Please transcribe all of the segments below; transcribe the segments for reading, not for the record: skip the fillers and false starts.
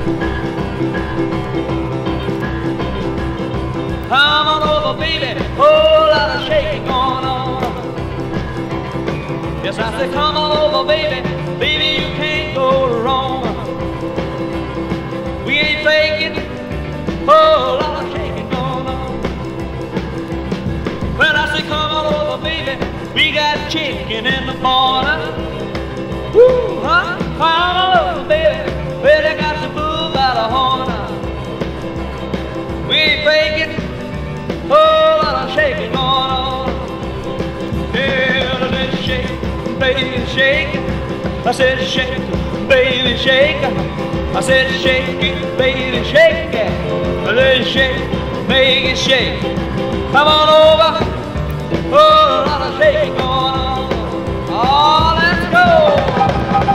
Come on over, baby, whole lot of shaking going on. Yes, I said, come on over, baby, baby, you can't go wrong. We ain't faking, whole lot of shaking going on. Well, I said, come on over, baby, we got chicken in the corner. Woo, huh? Come on over, baby, well, they got the bull by the horn. We ain't faking, whole lot of shaking going on. Yeah, let's shake, baby, shake. I said shake, baby, shake. I said shake it, baby, shake it. Let's shake, make it shake. Come on over, whole lot of shaking going on. Oh, let's go.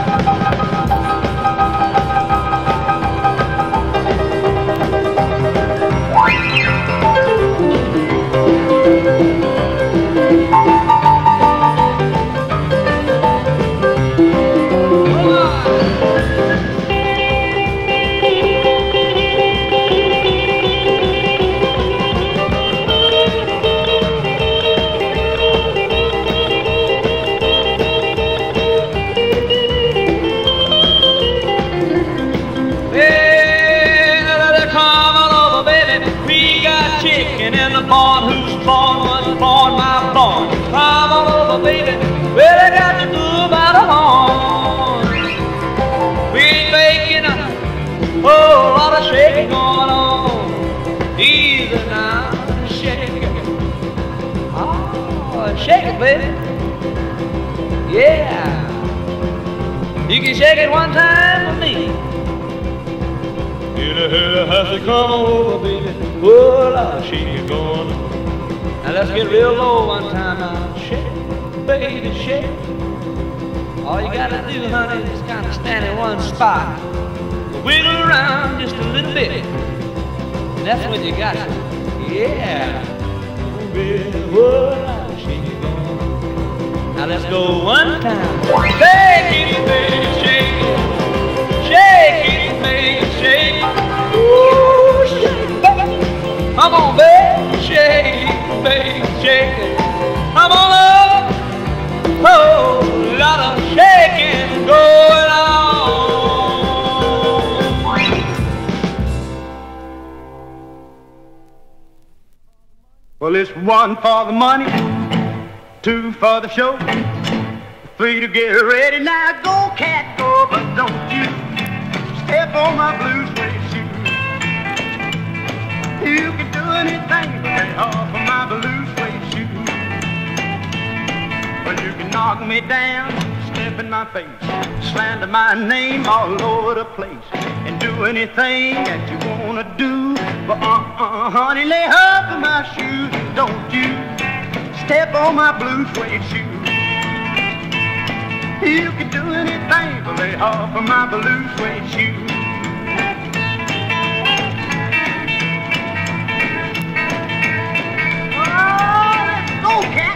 Chicken in the barn, whose barn was born, my barn. Come on over, baby, well, I got the bull by the horn. We ain't making a whole lot of shaking going on. Easy now, shake it. Oh, shake it, baby. Yeah. You can shake it one time for me. I said, come on over, baby. Whoa, I'll shake it going on. Now let's get real low one time now. Shake, baby, shake. All you gotta do, honey, is kind of stand in one spot. Wiggle around just a little bit. And that's when you got it. Yeah. Baby, whoa, I'll shake it going on. Now let's go one time. Shake it, baby, shake it. Shake it, baby, shake it. Ooh, shake, baby. Come on, baby, shake it, baby, shake it. Come on up. Oh, lot of shaking going on. Well, it's 1 for the money, 2 for the show, 3 to get ready. Now go, cat, go, but don't you step on my blue suede shoe. You can do anything but lay off of my blue suede shoe. Well, you can knock me down, step in my face, slander my name all over the place, and do anything that you wanna do. But honey, lay off of my shoes. Don't you step on my blue suede shoe. You can do anything but lay off of my blue suede shoe. Oh, let's go, cat.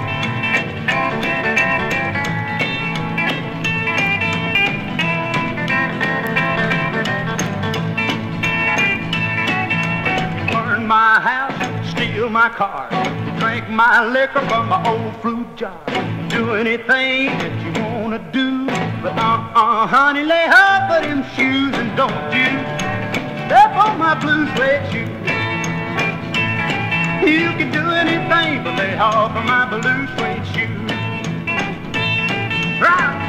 Burn my house, steal my car, drink my liquor from my old fruit jar. Do anything that you wanna do, but honey, lay off of them shoes, and don't you step on my blue suede shoe. You can do anything but lay off of my blue suede shoe. Right.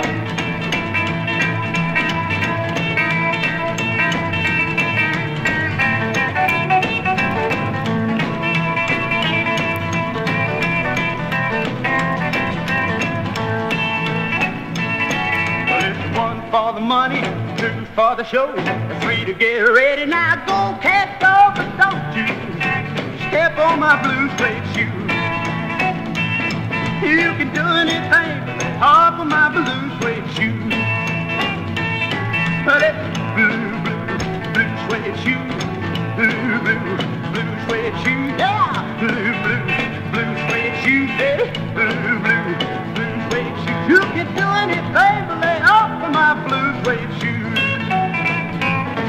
For the money, 2 for the show, 3 to get ready. Now go, cat, go, but don't you step on my blue suede shoe. You can do anything but lay off of my blue suede shoe. But it's blue suede shoe, blue suede shoe, yeah, blue suede shoe, baby, blue suede shoe. You can do anything but lay off of my blue suede shoes.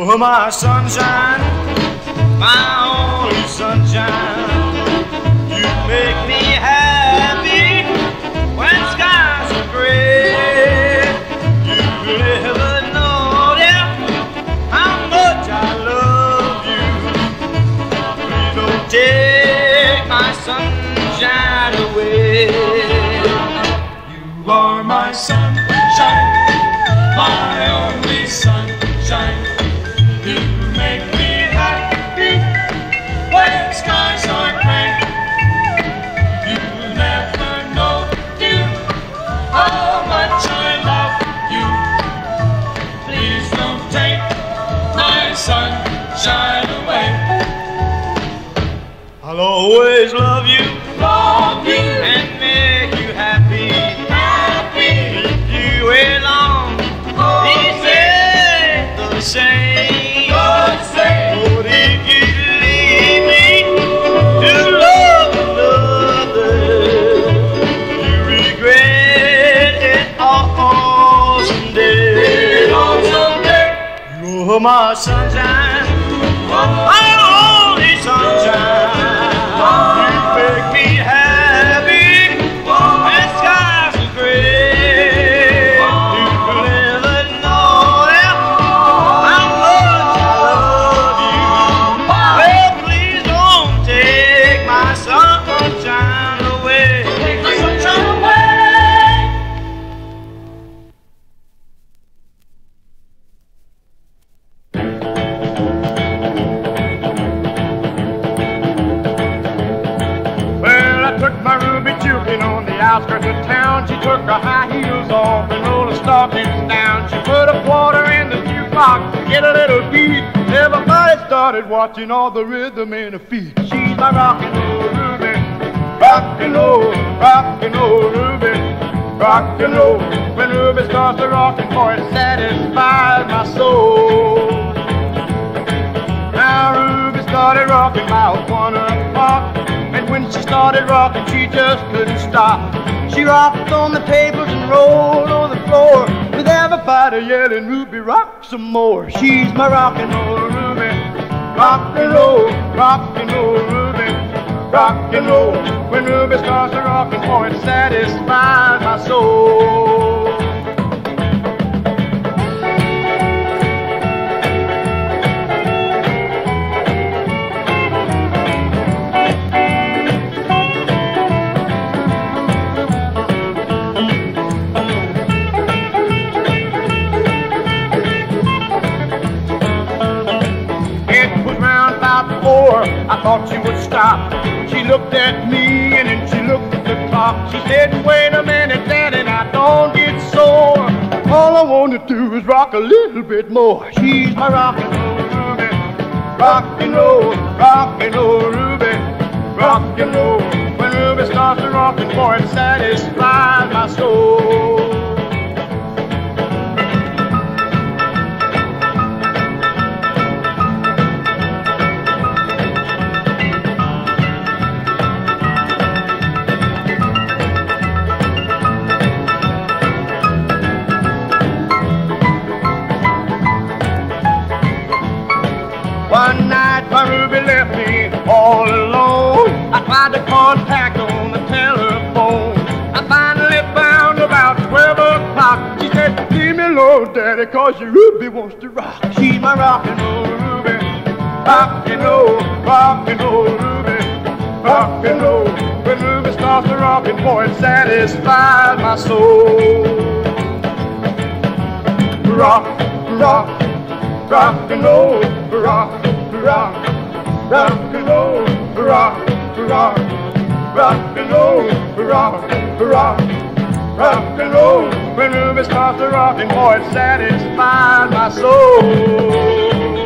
You're my sunshine, my only sunshine. You make me happy when skies are gray. You never know, dear, how much I love you. Please don't take my sunshine away. You are my sunshine, my only sunshine. You make me happy when skies are gray. You never know, dear, how much I love you. Please don't take my sunshine away. I'll always love you, and make you happy, Leave you alone, these days the same. But if you leave me to love another, you regret it all someday. You're my sunshine, my only sunshine. You make me happy when skies are gray. You never know how much I love you. Well, please don't take my sunshine away. Take my sunshine away. Well, I took my Ruby Tubing on the outskirts of town. She took her high heels off and rolled her stockings down. She put a quarter in the jukebox to get a little beat. Everybody started watching all the rhythm in her feet. She's my rockin' old Ruby, rockin' old Ruby, rockin' old. When Ruby starts to rockin', boy, it satisfies my soul. Now Ruby started rocking about 1 o'clock, and when she started rocking, she just couldn't stop. She rocked on the tables and rolled on the floor, with everybody yelling, Ruby, rock some more. She's my rockin' old Ruby, rockin' old Ruby, rockin' old. When Ruby starts to rockin', boy, it satisfies my soul. I thought she would stop. She looked at me and then she looked at the clock. She said, wait a minute, Daddy, now don't get sore. All I want to do is rock a little bit more. She's my rockin' old Ruby, rockin' old Ruby, rockin' old. When Ruby starts to rockin', boy, it satisfies my soul. One night my Ruby left me all alone. I tried to contact her on the telephone. I finally found her about 12 o'clock. She said, leave me alone, Daddy, cause your Ruby wants to rock. She's my rockin' old Ruby, rockin' old Ruby, rockin' old. When Ruby starts to rockin', boy, it satisfies my soul. Rock, rock, rockin' old, rock, rock, rockin' old, rock, rock, rockin' old, rock, rock, rockin' old. When Ruby starts to rockin', boy, it satisfies my soul.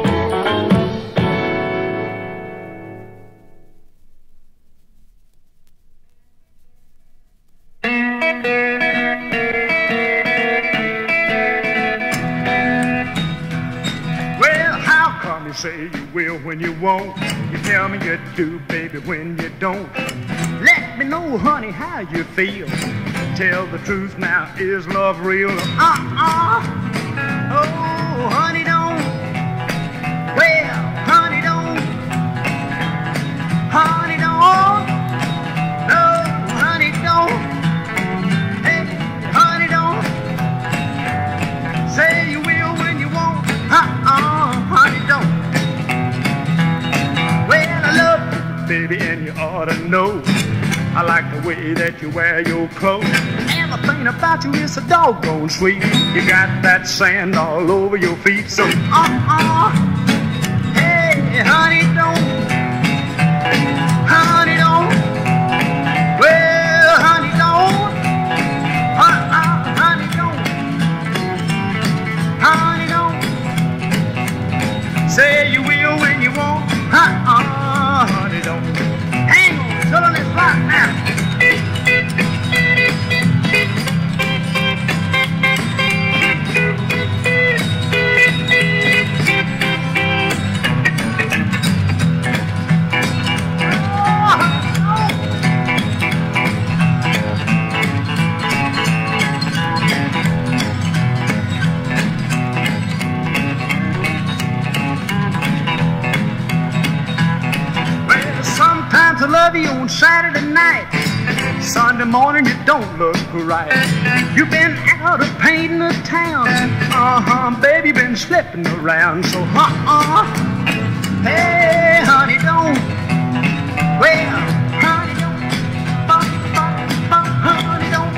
Say you will when you won't. You tell me you do, baby, when you don't. Let me know, honey, how you feel. Tell the truth now, is love real? Oh, honey, don't know. I like the way that you wear your clothes. Everything about you is so doggone sweet. You got that sand all over your feet. So, hey, honey, don't. Honey, don't. Well, honey, don't. Honey, don't. Honey, don't. Say you will when you won't. Honey, don't. Hang on, till on this rock now. I love you on Saturday night. Sunday morning you don't look right. You've been out of painting the town. Baby, been slipping around. So hey, honey, don't. Well, honey, don't. Honey, don't.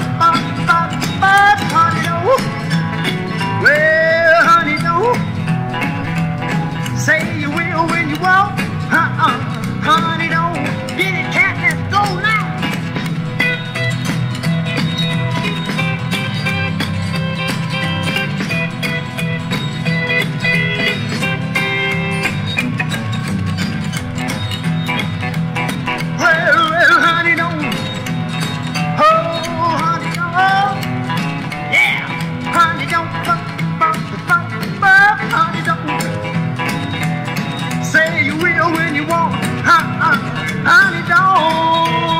Honey, don't. Well, honey, don't. Say you will when you won't. Honey, don't. Get it, cat, let's go now. Well, honey, don't. Oh, honey, don't. Yeah, honey, don't. Honey, don't. Say you will when you won't. Honey, don't.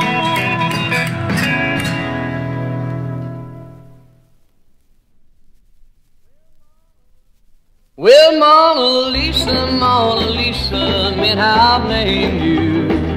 Well, Mona Lisa, meant I've named you.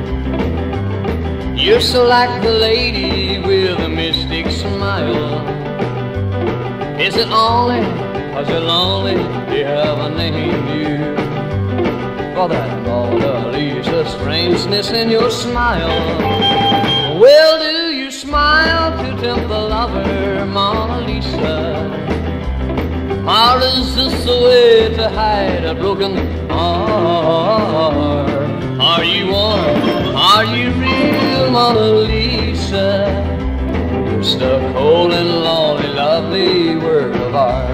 You're so like the lady with a mystic smile. Is it only, or is it lonely, they haven't named you? For that Mona Lisa strangeness in your smile. Well, do you smile to tempt the lover, Mona Lisa? Or is this a way to hide a broken heart? Are you warm? Are you real, Mona Lisa? Just a cold and lonely, lovely work of art.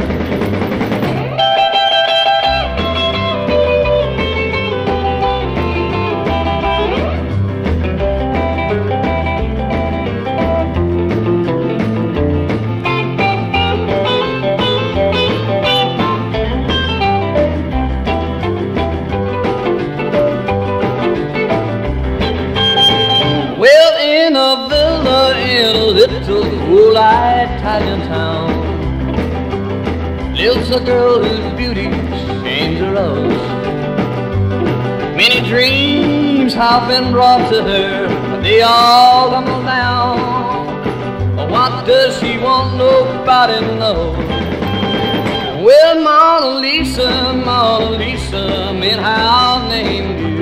Little cool-eyed Italian town lives a girl whose beauty changed her rose. Many dreams have been brought to her, but they all tumble down. But what does she want? Nobody knows. Well, Mona Lisa, meant how I named you.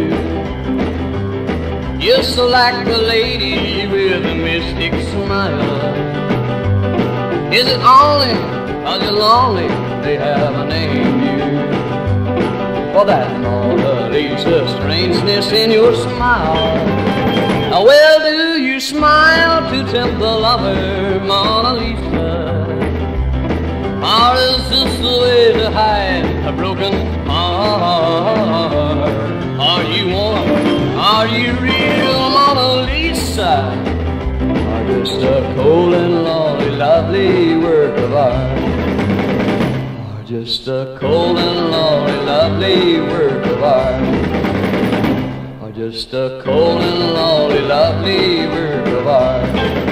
You're so like the lady with a mystic smile. Is it only, or is it lonely, they haven't named you? For that Mona Lisa strangeness in your smile. Well, do you smile to tempt the lover, Mona Lisa? Or is this the way to hide a broken heart? Are you warm? Are you real, Mona Lisa? Or just a cold and lonely, lovely work of art? Or just a cold and lonely, lovely work of art? Or just a cold and lonely, lovely work of art?